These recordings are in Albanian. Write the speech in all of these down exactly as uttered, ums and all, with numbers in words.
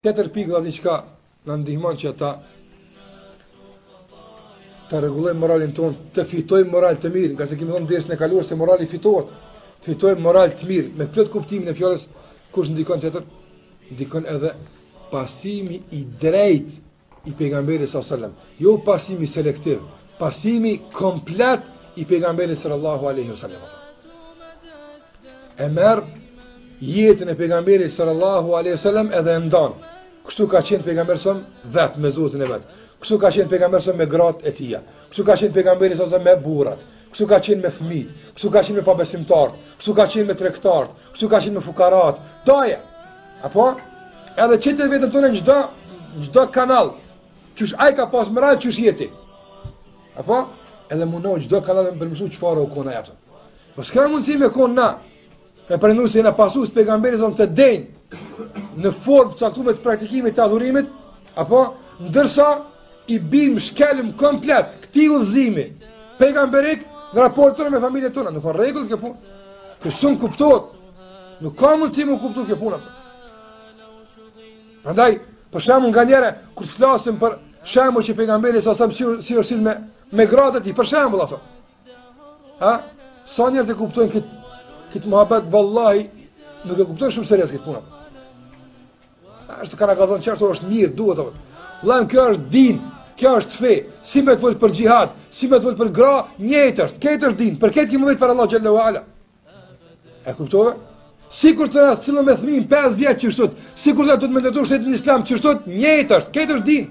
Tjetër pikë dhe diçka në ndihmon që ta të rregullojmë moralin tonë, të fitojmë moral të mirë, nga se kemi thënë dersën e kaluar se morali fitohet. Të fitojmë moral të mirë, me plot kuptimin e fjalës, kush ndikon tjetër? Ndikon edhe pasimi i drejtë i pejgamberit sallallahu alajhi wasallam, jo pasimi selektiv, pasimi komplet i pejgamberit sallallahu alaihi wasallam. E merr jetën e pejgamberit sallallahu alaihi wasallam edhe e ndan. Kështu ka qenë pejgamberi son vetë me Zotin e vet. Kështu ka qenë pejgamberi son me gratë e tij. Kështu ka qenë pejgamberi son me burrat. Kështu ka qenë me fëmijët. Kështu ka qenë me pabesimtarët. Kështu ka qenë me tregtarët. Kështu ka qenë me fukarat. Doja. Apo edhe çetë vetëm tonë në çdo çdo kanal. Qysh ai ka pas moral, qysh jeti. Apo edhe mundo çdo kanal me përmirësu çfarë u kona jaftë. Po s'ka mundësi me kon na. Me përnu se na pasus pejgamberi son të denj në formë caktuar të praktikimit të adhurimit, apo ndërsa i bim shkelëm komplet këtij udhëzimi pejgamberik në raport me familjen tonë, nuk ka rregull kjo punë. Kjo s'u kuptohet. Nuk ka mundësi më kuptu kjo punë atë. Prandaj, për shembull nganjëre kur flasim për shembull që pejgamberi sa sa si si është me me gratë i, për shembull ato. Ha? Sa njerëz e kuptojnë këtë këtë muhabet, vallahi nuk e kuptojnë shumë serios këtë punë. Ashtu kanë gazon çfarë është mirë, duhet apo. Vëllai, kjo është din, kjo është fe. Si më të vol për xhihad, si më të vol për gra, njëjtë është. Këtë është din, për këtë kemi vetë për Allah xhallahu ala. E kuptove? Sikur të na thillon me fëmijën pesë vjeç që shtot, sikur të do të mendoj se në Islam që shtot, njëjtë është. Këtë është din.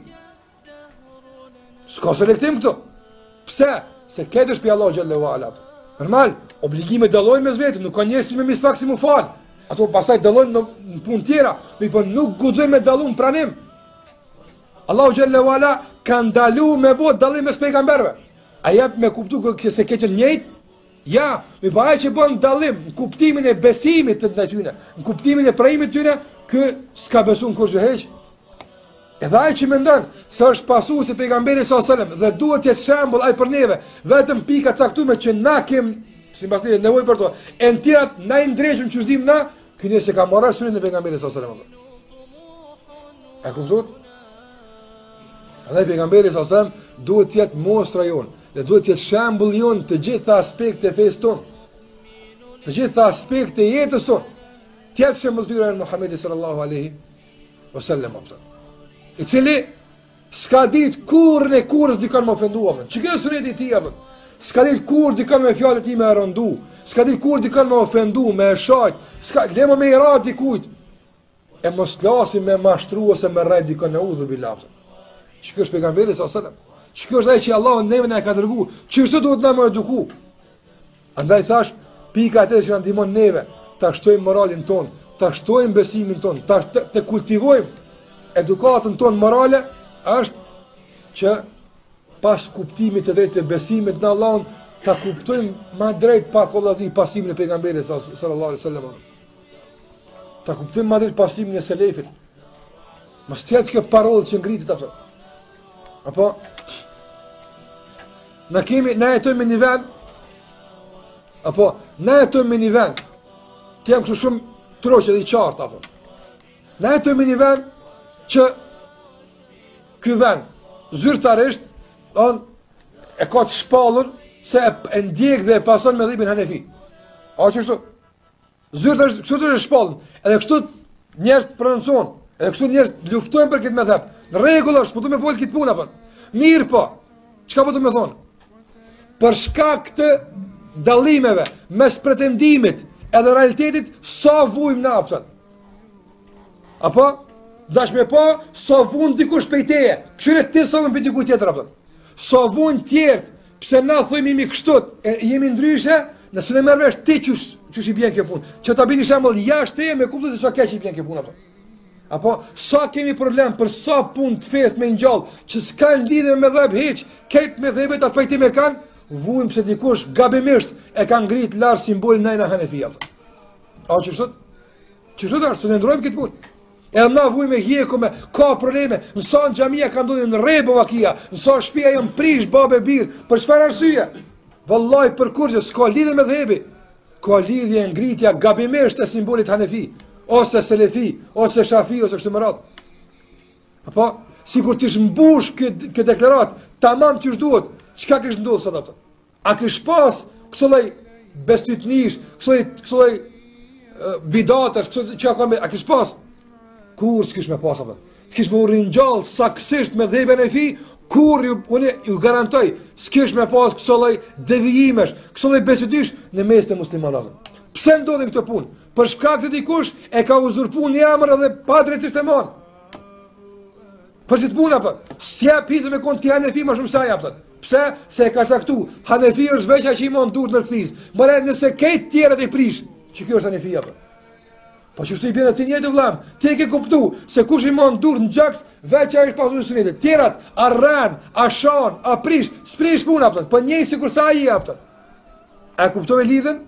S'ka selektim këtu. Pse? Se këtë është për Allah xhallahu ala. Normal, obligime dallojnë mes vetëm, nuk ka njerëz me misfak si mu fal. Ato pastaj dallojnë në, në punë tjera, mi po nuk guxojnë me dallu në pranim. Allahu xhallahu ala ka ndalu me bot dallim mes pejgamberëve. A jep me kuptu që se keqen njëjtë? Ja, mi po ai që bën dallim në kuptimin e besimit të tyre, në kuptimin e prejimit të tyre, ky s'ka besuar kurrë gjë. Edhe ai që mendon se është pasuesi i pejgamberit sallallahu alajhi wasallam dhe duhet të jetë shembull ai për neve, vetëm pika caktuar që na kem sipas ne nevojë për to. E në tjerat na i ndrejshëm që zdim na, ky nëse ka marrë sunet e pejgamberit sallallahu alajhi wasallam. A kuptot? Ai pejgamberi sallallahu alajhi wasallam duhet të jetë mostra jon, dhe duhet të jetë shembull jon të gjitha aspektet e fesë tonë. Të gjitha aspektet e jetës tonë. Të jetë shembull tyre në Muhamedit sallallahu alaihi wasallam. I cili s'ka dit kur në kurës dikon më ofendua më. Që kjo sureti ti apo? S'ka dit kur dikon me fjalët time e rëndu. S'ka dit kur dikon me ofendu, me shajt. S'ka lemo me i ra dikujt. E mos lasim me mashtru ose me rrejt dikon në udhë bilapse. Që kjo është pejgamberi sallallahu alajhi wasallam. Që kjo është ai që Allah neve na e ka dërguar. Çështë duhet na më eduku. Andaj thash, pika atë që na ndihmon neve ta shtojmë moralin ton, ta shtojmë besimin ton, ta të kultivojmë edukatën tonë morale, është që pas kuptimit të drejtë të besimit në Allahun, ta kuptojmë ma drejt pa kollazi pasimin e pejgamberit sallallahu alaihi wasallam. Ta kuptojmë ma drejt pasimin e selefit. Mos të jetë kjo parolë që ngritet apo. Apo na kemi na jetojmë në një vend, apo na jetojmë në një vend, të jam kështu shumë troqe dhe i qartë apo. Na jetojmë në një vend që ky vend zyrtarisht on e ka të shpallur se e, e ndjek dhe e pason me dhimbin Hanefi. A që kështu? Zyrtarisht kështu të shpallur. Edhe kështu njerëz prononcon, edhe kështu njerëz luftojnë për këtë mëdhep. Në rregull është, po du me bëj këtë punë apo. Mirë po. Çka po du me thonë? Për shkak të dallimeve mes pretendimit edhe realitetit sa vujmë na apo. Apo dash me pa, sa vun dikush pejteje, këshire ti sa vun për dikuj tjetër, apëtën. Sa vun tjertë, pse na thujmë imi kështot, e jemi ndryshe, nëse ne mërvesh ti qësh, qësh i bjen kjo punë. Që ta bini shembull jashtë teje me kuptu se sa keq i bjen kjo punë, apëtën. Apo, sa kemi problem për sa punë të fest me njallë, që s'kan lidhe me dheb heq, kejt me dhebet atë pajtim e kanë, vujmë pse dikush gabimisht e kanë ngrit larë simbolin najna Hanefi, apëtën. A qështot? Qështot është, së ne ndrojmë këtë punë. E na vuj me hjeku me, ka probleme, nësa në gjamia ka ndodhin në rebo vakia, nësa shpia jam prish, babe birë, për çfarë arsye? Vallaj për kurgjë, s'ka lidhe me dhebi, ka lidhje ngritja gabimisht e simbolit Hanefi, ose Selefi, ose Shafi, ose kështë më radhë. Apo, si kur t'ish mbush këtë deklarat, tamam që duhet, çka kish ndodhur sot ato? A kish pas kësoj bestytnish, kësoj kësoj bidatash, kësoj çka kam, a kish pas? Kur s'kish me pas apo? T'kish me urrin gjallë saksisht me dheben e fi, kur ju, unë ju garantoj, s'kish me pas kësoj devijimesh, kësoj bestytnish në mes të muslimanëve. Pse ndodhin këto punë? Për shkak se dikush e ka uzurpuar një emër edhe pa drejtësisht e mon. Për që të punë apë, s'ja pizë me konë të Hanefi ma shumë saj apë. Pse? Se e ka saktu, Hanefi është veqa që i mon dur në këthiz. Mëre nëse kejt tjera të i prish, që kjo është Hanefi apë. Po që shtu i bjene të njëtë vlam, ti e ke kuptu se kush i mon dur në gjaks, veqa është pasu sunetit. Tjerat, a rran, a shan, a prish, s'prish punë apë. Po njëj si kur sa i apë. A kuptove lidhen?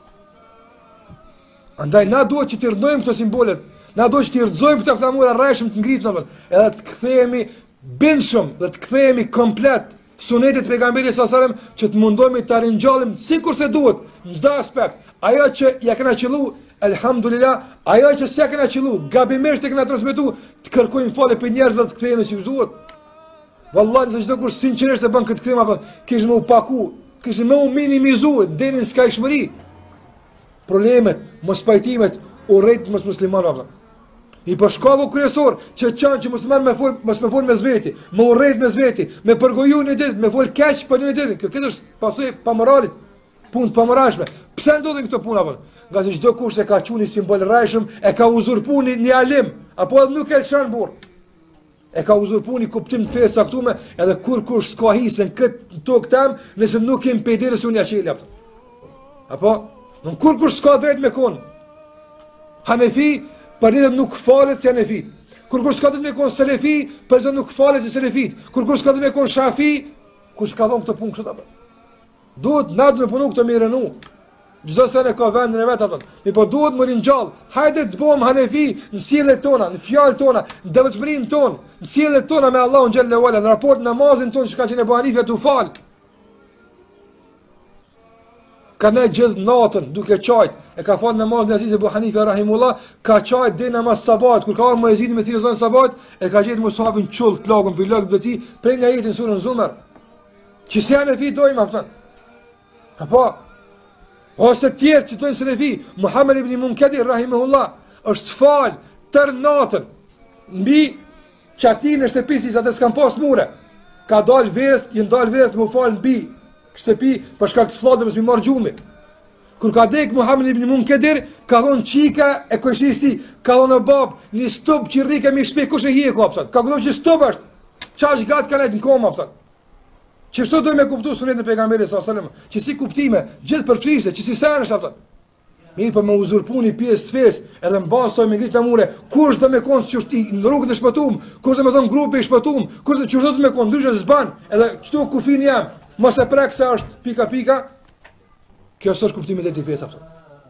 Andaj na duhet që të rëndojmë këto simbolet, na duhet që të rëndojmë këta flamura rreshëm të ngritë në edhe të kthehemi bindshëm dhe të kthehemi komplet sunetit pejgamberit sallallahu alajhi wasallam, që të mundohemi të ringjallim sikur se duhet në çdo aspekt. Ajo që ja kena qellu, elhamdulillah, ajo që s'ja kena qellu, gabimisht e kena transmetuar, të kërkojmë falje për njerëzve të kthehemi siç duhet. Wallahi nëse çdo kush sinqerisht e bën këtë kthim apo kish më u paku, kish më u minimizuar deri në skajshmëri. Problemet, mos pajtimet, urrejt mos muslimanëve. I për shkaku kryesor që çan që musliman me fol, mos me fol me zveti, me urrejt me zveti, me përgoju në ditë, me fol keq për një ditë. Kjo këtë është pasojë pa moralit, punë pa moralshme. Pse ndodhin këto puna apo? Nga se çdo kush e ka quni simbol rreshëm, e ka uzurpuar një alim, apo edhe nuk e lëshon burr. E ka uzurpuar një kuptim të fesë saktuar, edhe kur kush s'ka hisën këtë tokë tam, nëse nuk kem pedere se unë ja qeli apo. Apo nuk kur kush s'ka drejt me kon. Hanefi për një nuk falet si Hanefit. Kur kush s'ka drejt me kon Selefi, për një nuk falet si Selefit. Kur kush s'ka drejt me kon Shafi, kush ka dhon këtë punë kështu apo. Duhet na të punu këtë mirë nu. Çdo se ne ka vendin e vet apo. Mi po duhet më ringjall. Hajde të bëjmë Hanefi në sjelljet tona, në fjalët tona, në devotshmërinë tonë, në sjelljet tona me Allahun xhallahu ala, në raport namazin tonë që ka qenë Hanefia tu fal. Ka ne gjithë natën duke qajt, e ka falë namaz në Aziz e Abu Hanife rahimullah, ka qajt dhe namaz sabat, kur ka arë muezini me thirë zonë sabat, e ka gjithë musafin qullë të lagën për lagën dhe ti, prej nga jetin surën Zumar. Që se janë e fi dojmë, apëtan. Apo, ose tjerë që dojnë se në fi, Muhammed ibn Munkadir rahimullah, është falë tër natën, mbi qatin e shtëpisis, atë s'kam pas mure, ka dalë verës, jenë dalë verës më falë mbi shtëpi për shkak të sflatës mos mi marr gjumi. Kur ka dek Muhammed ibn Munkadir, ka thonë çika e koshtisti, ka thonë bab, një stop që rrike mi shpej kush e hije ku apsat. Ka thonë që stop është. Çaj gat kanë në koma apsat. Që çdo do me kuptu sunetin e pejgamberit sallallahu alajhi wasallam, që si kuptime gjithë përfshirëse, që si sanesh apsat. Mirë po më uzurpuni pjesë të fesë, edhe mbasoj me ngritë amure, kush do me kon që në rrugën e shpëtuam, kush do me thon grupi i shpëtuam, kush do çdo do me kon ndryshe s'ban, edhe çto kufin jam. Mos e prek se është pika pika. Kjo është kuptimi i fesë apo.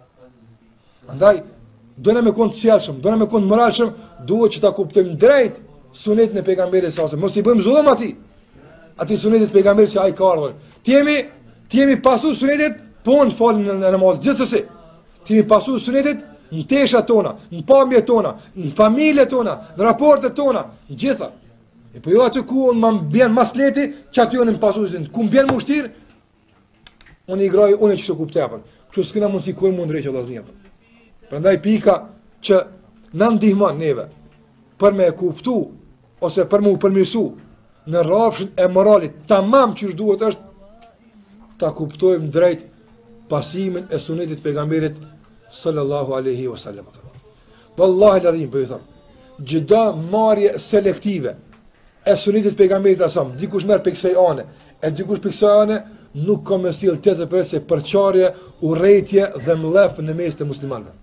Andaj do na me kon të sjellshëm, do na me kon moralshëm, duhet që ta kuptojmë drejt sunetin e pejgamberit sallallahu alajhi wasallam. Mos i bëjmë zullëm atij. Atij sunetit e pejgamberit që ai ka ardhur. Ti jemi, ti jemi pasu sunetit, po në falën në namaz gjithsesi. Ti jemi pasu sunetit në teshat tona, në pamjet tona, në familjet tona, në raportet tona, gjitha. E po jo aty ku më bjen masleti, që aty unë më pasusin, ku më bjen më shtirë, unë i graj, unë e që të kupte apën. Kështu s'kina mundësi kur mund dreqë o lazni apën. Prandaj pika që në ndihman neve, për me kuptu, ose për me u përmirësu, në rafshin e moralit, tamam që duhet është, ta kuptojmë drejt pasimin e sunetit pejgamberit, sallallahu aleyhi wa sallam. Wallahi ladhim, për i thamë, gjitha marje selektive, e sunetit pejgamberit asam, dikush merr për kësaj ane, e dikush për kësaj ane, nuk ka me sjell tjetër për se përçarje, urrejtje dhe mlef në mes të muslimanëve.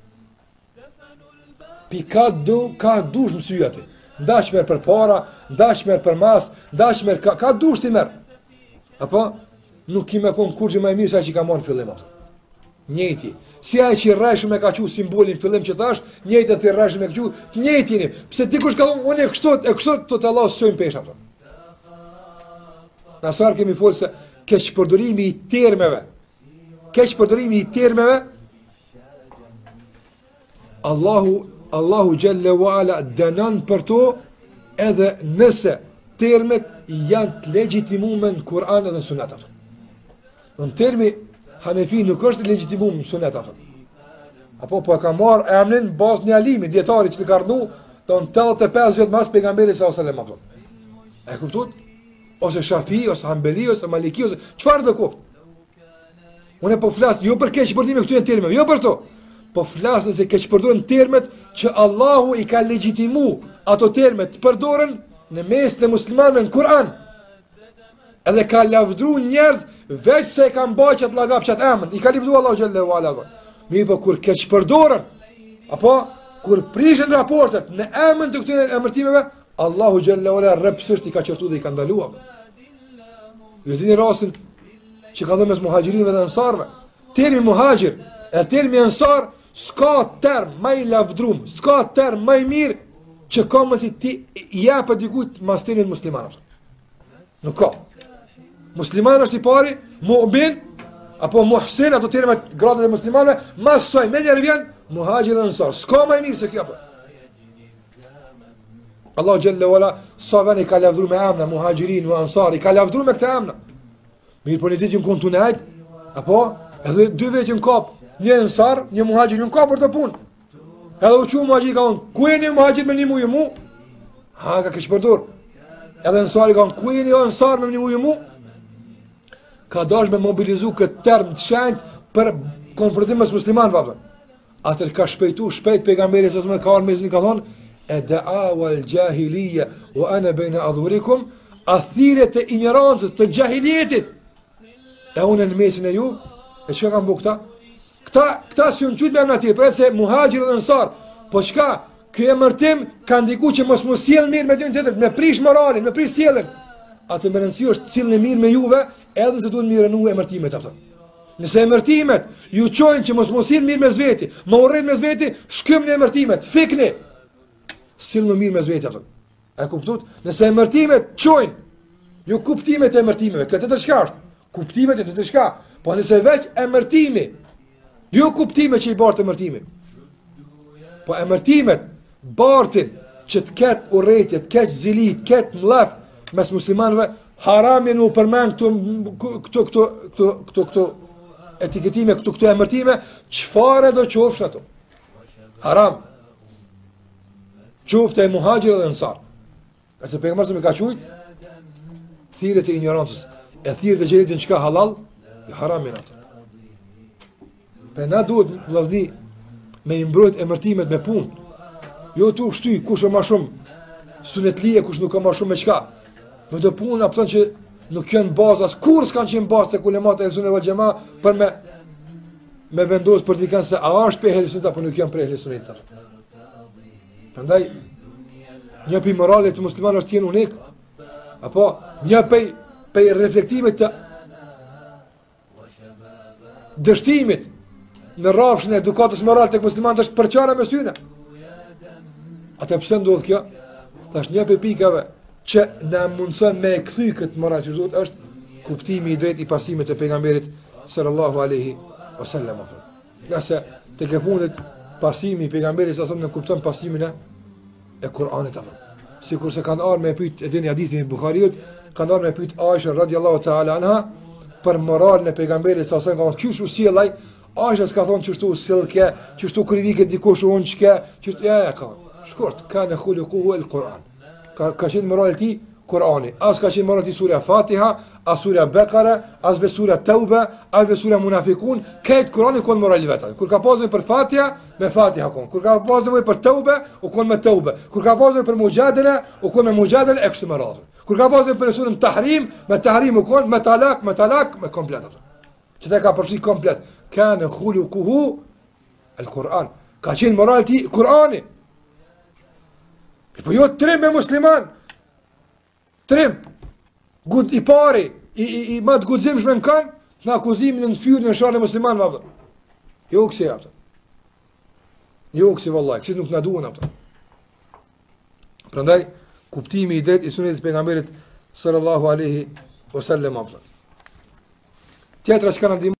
Pi ka du, ka dush mësy ati. Ndash merr për para, ndash merr për mas, ndash merr ka, ka dush ti merr. Apo nuk i më kon kurrë më mirë sa që ka marrë në fillim atë. Njëjti. Si ai që rreshëm e ka qenë simbolin në fillim që thash, njëjtë ti rreshëm e ka qenë, njëjtini. Pse dikush ka thonë unë e kështu, e kështu tot Allah sojm pesh ato. Na sa kemi folse keq përdorimi i termeve. Keq përdorimi i termeve. Allahu Allahu xhalla wa ala danan për to edhe nëse termet janë të legjitimume në Kur'an edhe në Sunet. Në termi Hanefi nuk është legjitimuar në Sunet. Apo po e ka marrë emrin bazë një alimi, djetari që të ka rënu, do në tetëdhjetë e pesë vjet mas pejgamberit sallallahu alaihi wasallam. E kuptuat? Ose Shafi, ose Hanbeli, ose Maliki, ose çfarë do kuptoj. Unë po flas jo për keq përdorime këtu në terme, jo për to. Po flas se keq përdoren termet që Allahu i ka legjitimu ato terme të përdoren në mes të muslimanëve në Kur'an. Edhe ka lavdru njerëz veç pse e kanë bërë çat llagap çat emën. I ka lavdru Allahu xhallahu ala. Mirë, po kur keq përdoren, apo kur prishen raportet në emën të këtyre emërtimeve, Allahu xhallahu ala rrepsisht i ka qortuar dhe i ka ndaluar. Ju dini rastin që ka dhënë mes muhaxhirinëve dhe ansarëve. Termi muhaxhir e termi ansar s'ka term më i lavdrum, s'ka term më i mirë që ka mësi ti japë dikujt masterin muslimanët. Nuk ka. Musliman është i pari, mu'min, apo muhsin, ato termet gradat e muslimanëve, mas saj, me njerë vjen, muhaxhir dhe ansar. S'ka më i mirë se kjo. Allahu xhallahu ala sa vani ka lavdru me amna, muhaxhirin dhe ansar, i ka lavdru me këta amna. Mirë po një ditë jënë konë të nejtë, apo edhe dy vetë jënë kapë, një ansar, një muhaxhir jënë kapë për të punë. Edhe u që muhaxhir ka unë, ku e një muhaxhir me një mu jë mu? Ha, ka kështë përdur. Edhe ansari ka unë, ku e një ansar me një mu jë mu? Ka dash me mobilizu këtë term të shenjtë për konfrontim mes musliman, babë. Atër ka shpejtu, shpejt pejgamberi së me ka arë mezmi ka thonë, e daa wal jahilija, o ana bejna adhurikum, a thire të ignorancës, të jahiljetit, e unë në mesin e ju, e që kam bu këta? Këta, këta si unë qytë me emna tjerë, për e se muhaxhir dhe ansar, po qka, kjo emërtim ka ndiku që mos mu sjell mirë me dy në të tërë, me prish moralin, me prish sjellin. Atë më rëndësi është cilën e mirë me juve, edhe se duhet mirë në emërtimet ato. Nëse emërtimet ju qojnë që mos mu sjell mirë me zveti, më urrejnë me zveti, shkym në emërtimet, fikni, sill më mirë me zveti ato. E kuptut? Nëse emërtimet qojnë, ju kuptimet e emërtimeve, këtë të shka është, kuptimet e të të shka, po nëse veç emërtimi, ju kuptimet që i bartë emërtimi, po emërtimet bartin që të ketë urrejtje, të ketë zili, të ketë mlef mes muslimanëve, haram janë u përmend këtu këtu këtu këtu këtu këtu etiketime, këtu këtu emërtime, çfarë do qofsh ato. Haram. Qoftë e muhaxhir dhe ansar. Qase pejgamberi më ka thujt thirrjet e ignorancës, e thirrjet e xhenetit çka halal, i haram janë ato. Për na duhet vllazni me i mbrojt emërtimet me punë. Jo tu shty kush është më shumë sunetlie, kush nuk ka më shumë me çka. Me të punë apëton që nuk janë bazas, kur s'kan qenë bazë të kulemat e sunet wal xhamaa për me me vendos për dikën se a është për ehli sunet apo nuk janë për ehli sunet. Prandaj një pi morale të muslimanëve është tjenë unik, apo një pej pej reflektimit të dështimit në rrafshën e edukatës morale tek muslimanët është përçara me syne. Atë pse ndodh kjo? Tash një pej pikave që na mundson me kthy këtë moral që duhet është kuptimi i drejtë i pasimit të pejgamberit sallallahu alaihi wasallam. Nëse tek e fundit pasimi i pejgamberit sallallahu alaihi wasallam ne kupton pasimin e, e Kur'anit apo. Sikur se kanë ardhur me pyet e dini hadithin e Buhariut, kanë ardhur me pyet Aisha radhiyallahu ta'ala anha për moralin e pejgamberit sallallahu alaihi wasallam, çu sjellaj. Aisha s'ka thonë çu sjellke, çu krivike dikush unë çka, çu ja ja ka. Shkurt, kana khuluquhu al-Qur'an. Ka, ka qenë moral ti Kur'ani. As ka qenë moral ti sura Fatiha, as sura Bekara, as ve sura Tauba, as ve sura Munafikun, këtë Kur'ani kon moral vetë. Kur ka pasur për Fatiha, me Fatiha kon. Kur ka pasur për Tauba, u kon me Tauba. Kur ka pasur për Mujadala, u kon me Mujadala e kështu me radhë. Kur ka pasur për surën Tahrim, me Tahrim u kon me Talak, me Talak, me komplet ato. Çdo ka përfshi komplet. Kana khuluquhu al-Qur'an. Ka qenë moral ti Kur'ani. Po jo trim me musliman, trim, gud i pari, i, i, i ma të gudzim shme në kanë, në akuzimin në fyrë në sharë e musliman, vabdo. Jo kësi, apëta. Jo kësi, vallaj, kësi nuk në duhen, apëta. Prandaj, kuptimi i det i sunetit pejgamberit sallallahu alaihi wasallam, apëta. Tjetra që ka në